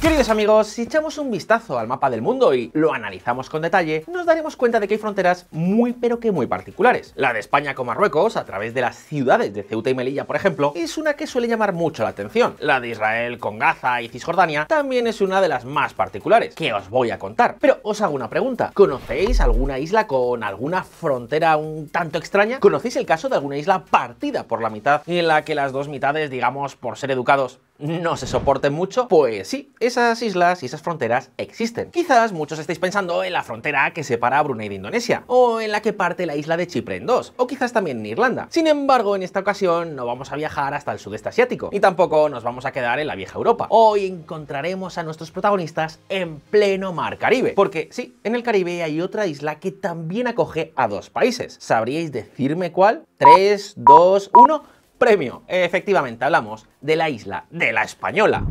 Queridos amigos, si echamos un vistazo al mapa del mundo y lo analizamos con detalle, nos daremos cuenta de que hay fronteras muy pero que muy particulares. La de España con Marruecos, a través de las ciudades de Ceuta y Melilla, por ejemplo, es una que suele llamar mucho la atención. La de Israel con Gaza y Cisjordania también es una de las más particulares, que os voy a contar. Pero os hago una pregunta, ¿conocéis alguna isla con alguna frontera un tanto extraña? ¿Conocéis el caso de alguna isla partida por la mitad y en la que las dos mitades, digamos, por ser educados, no se soporten mucho? Pues sí, esas islas y esas fronteras existen. Quizás muchos estéis pensando en la frontera que separa a Brunei de Indonesia, o en la que parte la isla de Chipre en dos, o quizás también en Irlanda. Sin embargo, en esta ocasión no vamos a viajar hasta el sudeste asiático, y tampoco nos vamos a quedar en la vieja Europa. Hoy encontraremos a nuestros protagonistas en pleno mar Caribe, porque sí, en el Caribe hay otra isla que también acoge a dos países. ¿Sabríais decirme cuál? 3, 2, 1... ¡Premio! Efectivamente, hablamos de la isla de La Española.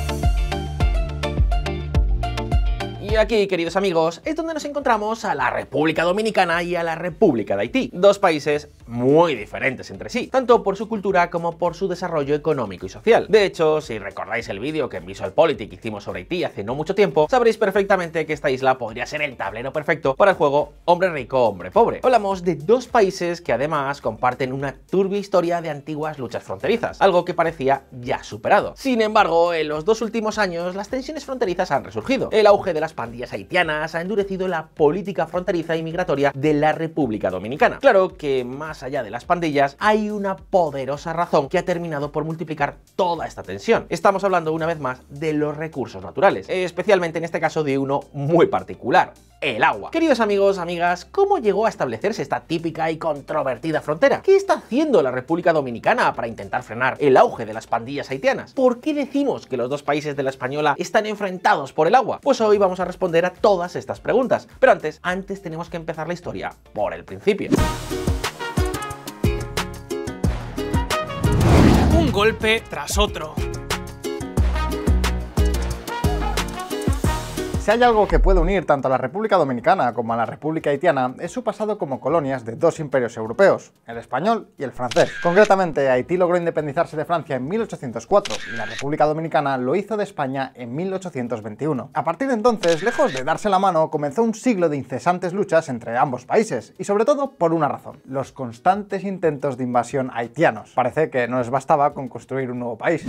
Y aquí, queridos amigos, es donde nos encontramos a la República Dominicana y a la República de Haití, dos países muy diferentes entre sí, tanto por su cultura como por su desarrollo económico y social. De hecho, si recordáis el vídeo que en VisualPolitik hicimos sobre Haití hace no mucho tiempo, sabréis perfectamente que esta isla podría ser el tablero perfecto para el juego Hombre Rico, Hombre Pobre. Hablamos de dos países que además comparten una turbia historia de antiguas luchas fronterizas, algo que parecía ya superado. Sin embargo, en los dos últimos años las tensiones fronterizas han resurgido. El auge de las pandillas haitianas ha endurecido la política fronteriza y migratoria de la República Dominicana. Claro que más allá de las pandillas hay una poderosa razón que ha terminado por multiplicar toda esta tensión. Estamos hablando una vez más de los recursos naturales, especialmente en este caso de uno muy particular: el agua. Queridos amigos, amigas, ¿cómo llegó a establecerse esta típica y controvertida frontera? ¿Qué está haciendo la República Dominicana para intentar frenar el auge de las pandillas haitianas? ¿Por qué decimos que los dos países de La Española están enfrentados por el agua? Pues hoy vamos a responder a todas estas preguntas. Pero antes tenemos que empezar la historia por el principio. Un golpe tras otro. Si hay algo que puede unir tanto a la República Dominicana como a la República Haitiana es su pasado como colonias de dos imperios europeos, el español y el francés. Concretamente, Haití logró independizarse de Francia en 1804 y la República Dominicana lo hizo de España en 1821. A partir de entonces, lejos de darse la mano, comenzó un siglo de incesantes luchas entre ambos países, y sobre todo por una razón: los constantes intentos de invasión haitianos. Parece que no les bastaba con construir un nuevo país.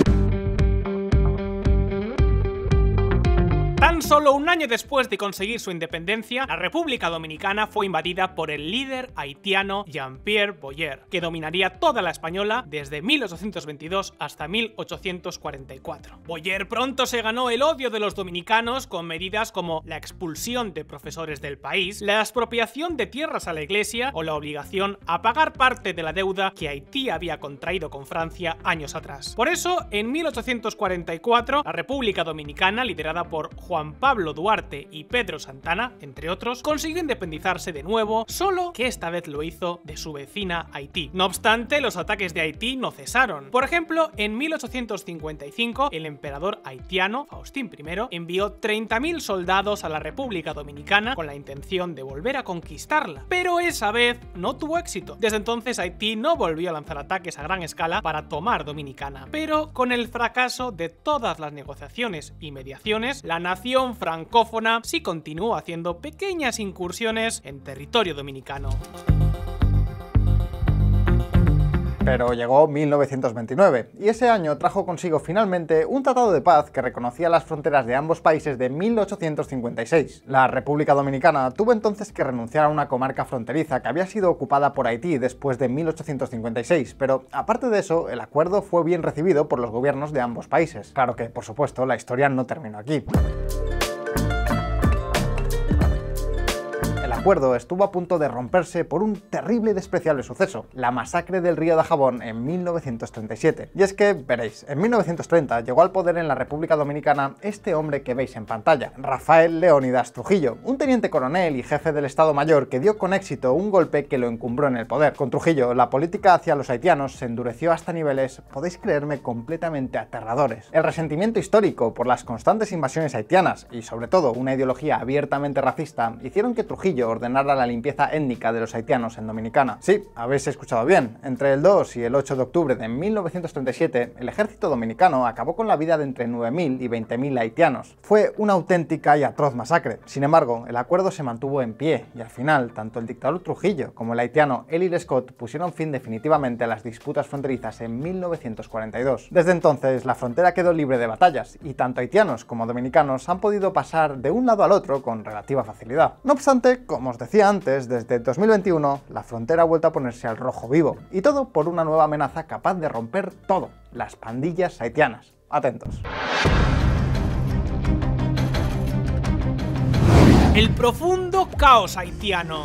Tan solo un año después de conseguir su independencia, la República Dominicana fue invadida por el líder haitiano Jean-Pierre Boyer, que dominaría toda la Española desde 1822 hasta 1844. Boyer pronto se ganó el odio de los dominicanos con medidas como la expulsión de profesores del país, la expropiación de tierras a la Iglesia o la obligación a pagar parte de la deuda que Haití había contraído con Francia años atrás. Por eso, en 1844, la República Dominicana, liderada por Juan Pablo Duarte y Pedro Santana, entre otros, consiguió independizarse de nuevo, solo que esta vez lo hizo de su vecina Haití. No obstante, los ataques de Haití no cesaron. Por ejemplo, en 1855, el emperador haitiano, Faustín I, envió 30.000 soldados a la República Dominicana con la intención de volver a conquistarla. Pero esa vez no tuvo éxito. Desde entonces, Haití no volvió a lanzar ataques a gran escala para tomar Dominicana. Pero con el fracaso de todas las negociaciones y mediaciones, la nación francófona sí continuó haciendo pequeñas incursiones en territorio dominicano. Pero llegó 1929, y ese año trajo consigo finalmente un tratado de paz que reconocía las fronteras de ambos países de 1856. La República Dominicana tuvo entonces que renunciar a una comarca fronteriza que había sido ocupada por Haití después de 1856, pero aparte de eso, el acuerdo fue bien recibido por los gobiernos de ambos países. Claro que, por supuesto, la historia no terminó aquí. El acuerdo estuvo a punto de romperse por un terrible y despreciable suceso: la masacre del Río de Jabón en 1937. Y es que, veréis, en 1930 llegó al poder en la República Dominicana este hombre que veis en pantalla, Rafael Leónidas Trujillo, un teniente coronel y jefe del Estado Mayor que dio con éxito un golpe que lo encumbró en el poder. Con Trujillo, la política hacia los haitianos se endureció hasta niveles, podéis creerme, completamente aterradores. El resentimiento histórico por las constantes invasiones haitianas y, sobre todo, una ideología abiertamente racista hicieron que Trujillo ordenara la limpieza étnica de los haitianos en Dominicana. Sí, habéis escuchado bien, entre el 2 y el 8 de octubre de 1937, el ejército dominicano acabó con la vida de entre 9.000 y 20.000 haitianos. Fue una auténtica y atroz masacre. Sin embargo, el acuerdo se mantuvo en pie y al final, tanto el dictador Trujillo como el haitiano Elliott Scott pusieron fin definitivamente a las disputas fronterizas en 1942. Desde entonces, la frontera quedó libre de batallas y tanto haitianos como dominicanos han podido pasar de un lado al otro con relativa facilidad. No obstante, como os decía antes, desde 2021 la frontera ha vuelto a ponerse al rojo vivo, y todo por una nueva amenaza capaz de romper todo: las pandillas haitianas. Atentos. El profundo caos haitiano.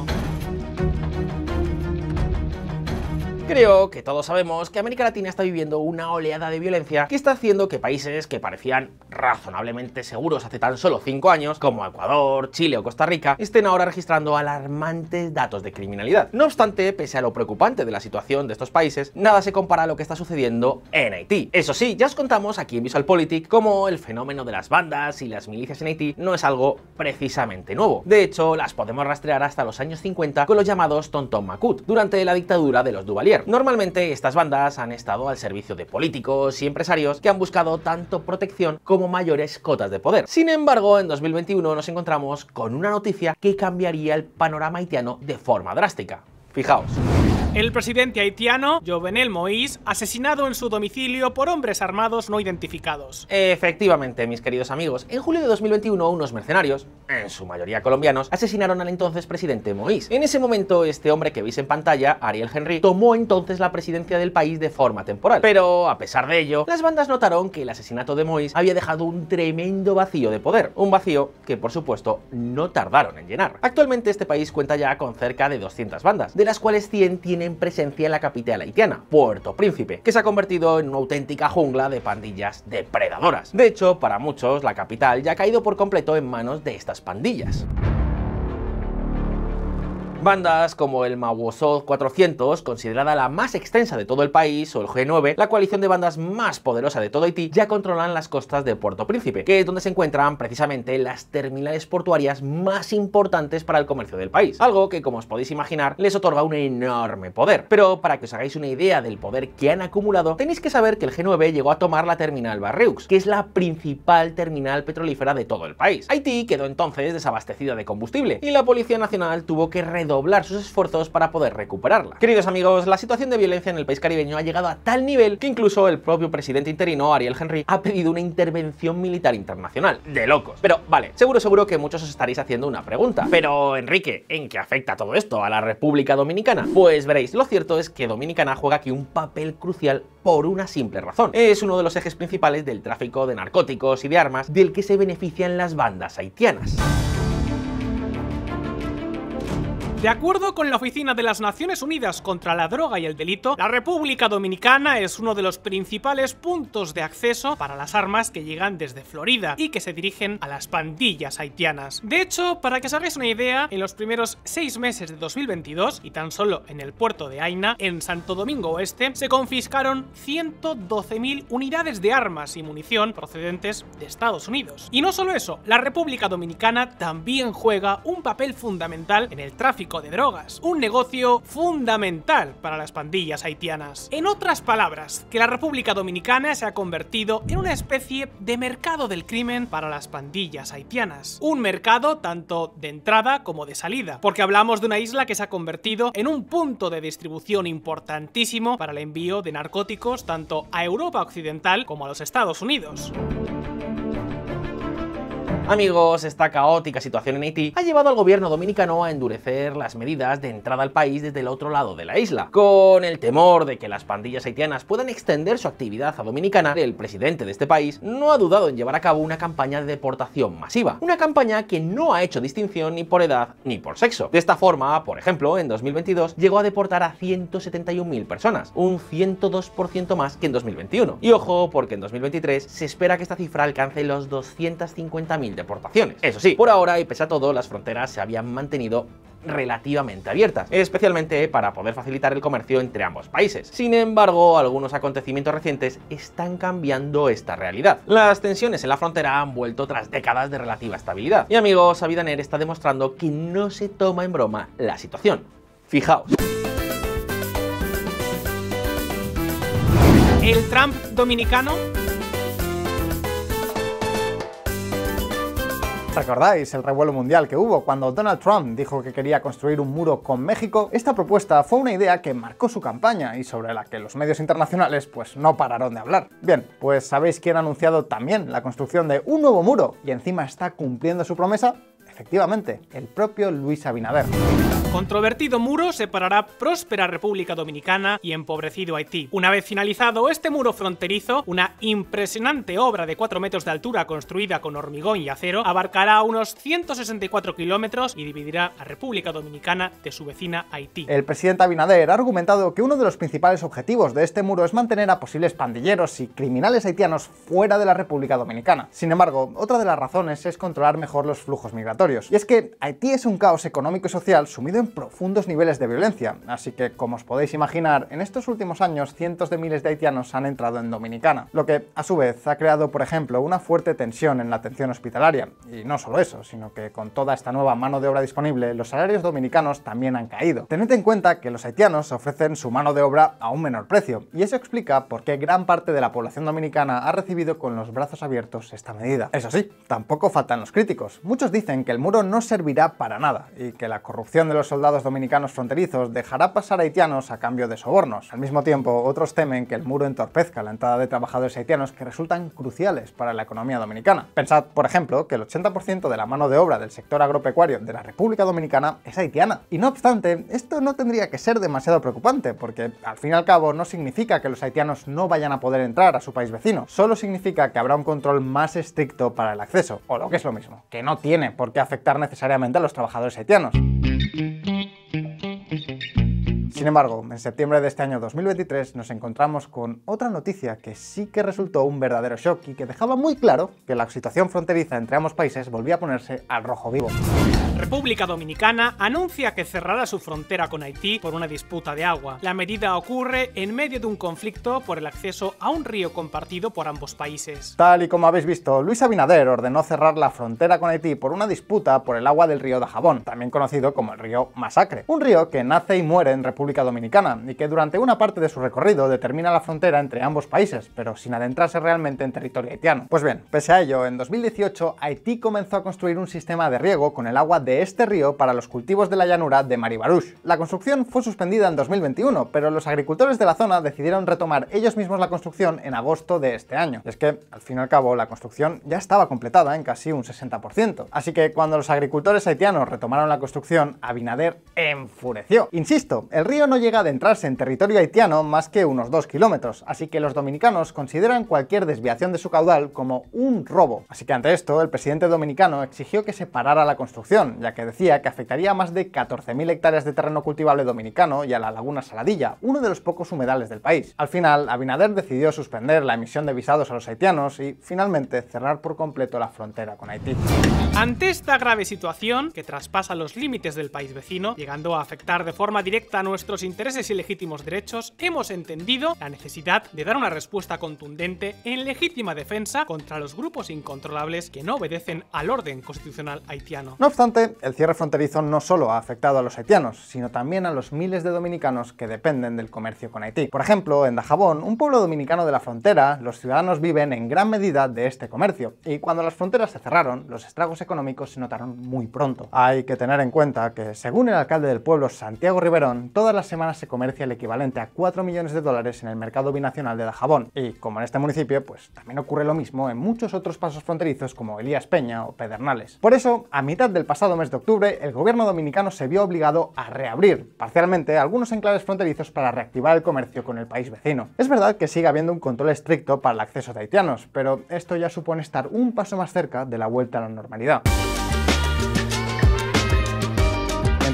Creo que todos sabemos que América Latina está viviendo una oleada de violencia que está haciendo que países que parecían razonablemente seguros hace tan solo 5 años, como Ecuador, Chile o Costa Rica, estén ahora registrando alarmantes datos de criminalidad. No obstante, pese a lo preocupante de la situación de estos países, nada se compara a lo que está sucediendo en Haití. Eso sí, ya os contamos aquí en VisualPolitik cómo el fenómeno de las bandas y las milicias en Haití no es algo precisamente nuevo. De hecho, las podemos rastrear hasta los años 50 con los llamados Tonton Macoute, durante la dictadura de los Duvalier. Normalmente estas bandas han estado al servicio de políticos y empresarios que han buscado tanto protección como mayores cotas de poder. Sin embargo, en 2021 nos encontramos con una noticia que cambiaría el panorama haitiano de forma drástica. Fijaos. El presidente haitiano, Jovenel Moïse, asesinado en su domicilio por hombres armados no identificados. Efectivamente, mis queridos amigos, en julio de 2021 unos mercenarios, en su mayoría colombianos, asesinaron al entonces presidente Moïse. En ese momento, este hombre que veis en pantalla, Ariel Henry, tomó entonces la presidencia del país de forma temporal. Pero, a pesar de ello, las bandas notaron que el asesinato de Moïse había dejado un tremendo vacío de poder. Un vacío que, por supuesto, no tardaron en llenar. Actualmente este país cuenta ya con cerca de 200 bandas, de las cuales 100 tienen presencia en la capital haitiana, Puerto Príncipe, que se ha convertido en una auténtica jungla de pandillas depredadoras. De hecho, para muchos, la capital ya ha caído por completo en manos de estas pandillas. Bandas como el Mawosod 400, considerada la más extensa de todo el país, o el G9, la coalición de bandas más poderosa de todo Haití, ya controlan las costas de Puerto Príncipe, que es donde se encuentran precisamente las terminales portuarias más importantes para el comercio del país, algo que, como os podéis imaginar, les otorga un enorme poder. Pero para que os hagáis una idea del poder que han acumulado, tenéis que saber que el G9 llegó a tomar la terminal Barreux, que es la principal terminal petrolífera de todo el país. Haití quedó entonces desabastecida de combustible, y la Policía Nacional tuvo que redoblar sus esfuerzos para poder recuperarla. Queridos amigos, la situación de violencia en el país caribeño ha llegado a tal nivel que incluso el propio presidente interino, Ariel Henry, ha pedido una intervención militar internacional. De locos. Pero vale, seguro que muchos os estaréis haciendo una pregunta. Pero Enrique, ¿en qué afecta todo esto a la República Dominicana? Pues veréis, lo cierto es que Dominicana juega aquí un papel crucial por una simple razón. Es uno de los ejes principales del tráfico de narcóticos y de armas del que se benefician las bandas haitianas. De acuerdo con la Oficina de las Naciones Unidas contra la Droga y el Delito, la República Dominicana es uno de los principales puntos de acceso para las armas que llegan desde Florida y que se dirigen a las pandillas haitianas. De hecho, para que os hagáis una idea, en los primeros 6 meses de 2022, y tan solo en el puerto de Aina, en Santo Domingo Oeste, se confiscaron 112.000 unidades de armas y munición procedentes de Estados Unidos. Y no solo eso, la República Dominicana también juega un papel fundamental en el tráfico de drogas, un negocio fundamental para las pandillas haitianas. En otras palabras, que la República Dominicana se ha convertido en una especie de mercado del crimen para las pandillas haitianas. Un mercado tanto de entrada como de salida, porque hablamos de una isla que se ha convertido en un punto de distribución importantísimo para el envío de narcóticos tanto a Europa Occidental como a los Estados Unidos. Amigos, esta caótica situación en Haití ha llevado al gobierno dominicano a endurecer las medidas de entrada al país desde el otro lado de la isla. Con el temor de que las pandillas haitianas puedan extender su actividad a Dominicana, el presidente de este país no ha dudado en llevar a cabo una campaña de deportación masiva. Una campaña que no ha hecho distinción ni por edad ni por sexo. De esta forma, por ejemplo, en 2022 llegó a deportar a 171.000 personas, un 102% más que en 2021. Y ojo, porque en 2023 se espera que esta cifra alcance los 250.000 deportaciones. Eso sí, por ahora y pese a todo, las fronteras se habían mantenido relativamente abiertas, especialmente para poder facilitar el comercio entre ambos países. Sin embargo, algunos acontecimientos recientes están cambiando esta realidad. Las tensiones en la frontera han vuelto tras décadas de relativa estabilidad. Y amigos, Abinader está demostrando que no se toma en broma la situación. Fijaos. ¿El Trump dominicano? ¿Recordáis el revuelo mundial que hubo cuando Donald Trump dijo que quería construir un muro con México? Esta propuesta fue una idea que marcó su campaña y sobre la que los medios internacionales pues no pararon de hablar. Bien, pues ¿sabéis quién ha anunciado también la construcción de un nuevo muro y encima está cumpliendo su promesa? Efectivamente, el propio Luis Abinader. Controvertido muro separará próspera República Dominicana y empobrecido Haití. Una vez finalizado este muro fronterizo, una impresionante obra de 4 metros de altura construida con hormigón y acero abarcará unos 164 kilómetros y dividirá a República Dominicana de su vecina Haití. El presidente Abinader ha argumentado que uno de los principales objetivos de este muro es mantener a posibles pandilleros y criminales haitianos fuera de la República Dominicana. Sin embargo, otra de las razones es controlar mejor los flujos migratorios. Y es que Haití es un caos económico y social sumido en profundos niveles de violencia, así que, como os podéis imaginar, en estos últimos años cientos de miles de haitianos han entrado en Dominicana, lo que, a su vez, ha creado, por ejemplo, una fuerte tensión en la atención hospitalaria. Y no solo eso, sino que con toda esta nueva mano de obra disponible, los salarios dominicanos también han caído. Tened en cuenta que los haitianos ofrecen su mano de obra a un menor precio, y eso explica por qué gran parte de la población dominicana ha recibido con los brazos abiertos esta medida. Eso sí, tampoco faltan los críticos. Muchos dicen que el muro no servirá para nada y que la corrupción de los soldados dominicanos fronterizos dejará pasar a haitianos a cambio de sobornos. Al mismo tiempo, otros temen que el muro entorpezca la entrada de trabajadores haitianos que resultan cruciales para la economía dominicana. Pensad, por ejemplo, que el 80% de la mano de obra del sector agropecuario de la República Dominicana es haitiana. Y no obstante, esto no tendría que ser demasiado preocupante, porque al fin y al cabo no significa que los haitianos no vayan a poder entrar a su país vecino, solo significa que habrá un control más estricto para el acceso, o lo que es lo mismo, que no tiene por qué afectar necesariamente a los trabajadores haitianos. Sin embargo, en septiembre de este año 2023 nos encontramos con otra noticia que sí que resultó un verdadero shock y que dejaba muy claro que la situación fronteriza entre ambos países volvía a ponerse al rojo vivo. República Dominicana anuncia que cerrará su frontera con Haití por una disputa de agua. La medida ocurre en medio de un conflicto por el acceso a un río compartido por ambos países. Tal y como habéis visto, Luis Abinader ordenó cerrar la frontera con Haití por una disputa por el agua del río Dajabón, también conocido como el río Masacre. Un río que nace y muere en República Dominicana y que durante una parte de su recorrido determina la frontera entre ambos países, pero sin adentrarse realmente en territorio haitiano. Pues bien, pese a ello, en 2018 Haití comenzó a construir un sistema de riego con el agua de este río para los cultivos de la llanura de Maribarush. La construcción fue suspendida en 2021, pero los agricultores de la zona decidieron retomar ellos mismos la construcción en agosto de este año. Y es que, al fin y al cabo, la construcción ya estaba completada en casi un 60%. Así que cuando los agricultores haitianos retomaron la construcción, Abinader enfureció. Insisto, el río no llega a adentrarse en territorio haitiano más que unos 2 kilómetros, así que los dominicanos consideran cualquier desviación de su caudal como un robo. Así que ante esto, el presidente dominicano exigió que se parara la construcción, ya que decía que afectaría a más de 14.000 hectáreas de terreno cultivable dominicano y a la laguna Saladilla, uno de los pocos humedales del país. Al final, Abinader decidió suspender la emisión de visados a los haitianos y, finalmente, cerrar por completo la frontera con Haití. Ante esta grave situación, que traspasa los límites del país vecino, llegando a afectar de forma directa a nuestros intereses y legítimos derechos, hemos entendido la necesidad de dar una respuesta contundente en legítima defensa contra los grupos incontrolables que no obedecen al orden constitucional haitiano. No obstante, el cierre fronterizo no solo ha afectado a los haitianos, sino también a los miles de dominicanos que dependen del comercio con Haití. Por ejemplo, en Dajabón, un pueblo dominicano de la frontera, los ciudadanos viven en gran medida de este comercio, y cuando las fronteras se cerraron, los estragos económicos se notaron muy pronto. Hay que tener en cuenta que, según el alcalde del pueblo, Santiago Riverón, todas las semanas se comercia el equivalente a 4 millones de dólares en el mercado binacional de Dajabón, y como en este municipio, pues también ocurre lo mismo en muchos otros pasos fronterizos como Elías Peña o Pedernales. Por eso, a mitad del pasado mes de octubre, el gobierno dominicano se vio obligado a reabrir, parcialmente, algunos enclaves fronterizos para reactivar el comercio con el país vecino. Es verdad que sigue habiendo un control estricto para el acceso de haitianos, pero esto ya supone estar un paso más cerca de la vuelta a la normalidad.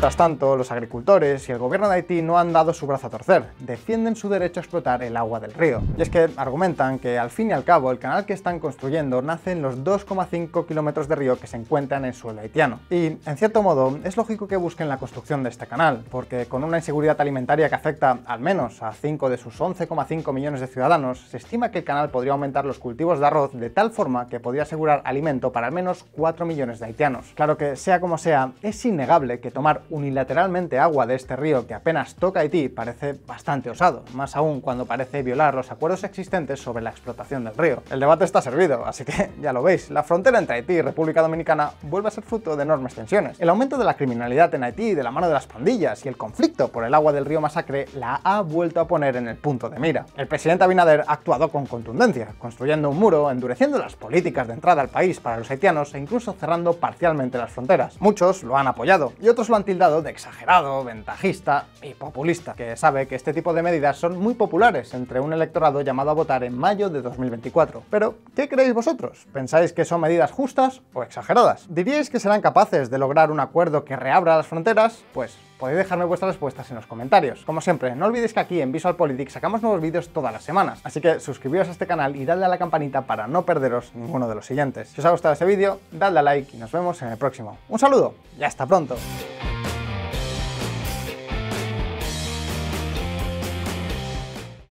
Mientras tanto, los agricultores y el gobierno de Haití no han dado su brazo a torcer, defienden su derecho a explotar el agua del río. Y es que argumentan que al fin y al cabo el canal que están construyendo nace en los 2,5 kilómetros de río que se encuentran en suelo haitiano. Y, en cierto modo, es lógico que busquen la construcción de este canal, porque con una inseguridad alimentaria que afecta al menos a 5 de sus 11,5 millones de ciudadanos, se estima que el canal podría aumentar los cultivos de arroz de tal forma que podría asegurar alimento para al menos 4 millones de haitianos. Claro que, sea como sea, es innegable que tomar unilateralmente agua de este río que apenas toca Haití parece bastante osado, más aún cuando parece violar los acuerdos existentes sobre la explotación del río. El debate está servido, así que ya lo veis, la frontera entre Haití y República Dominicana vuelve a ser fruto de enormes tensiones. El aumento de la criminalidad en Haití de la mano de las pandillas y el conflicto por el agua del río Masacre la ha vuelto a poner en el punto de mira. El presidente Abinader ha actuado con contundencia, construyendo un muro, endureciendo las políticas de entrada al país para los haitianos e incluso cerrando parcialmente las fronteras. Muchos lo han apoyado y otros lo han tildado de exagerado, ventajista y populista, que sabe que este tipo de medidas son muy populares entre un electorado llamado a votar en mayo de 2024. Pero, ¿qué creéis vosotros? ¿Pensáis que son medidas justas o exageradas? ¿Diríais que serán capaces de lograr un acuerdo que reabra las fronteras? Pues podéis dejarme vuestras respuestas en los comentarios. Como siempre, no olvidéis que aquí en VisualPolitics sacamos nuevos vídeos todas las semanas, así que suscribiros a este canal y dadle a la campanita para no perderos ninguno de los siguientes. Si os ha gustado este vídeo, dadle a like y nos vemos en el próximo. Un saludo y hasta pronto.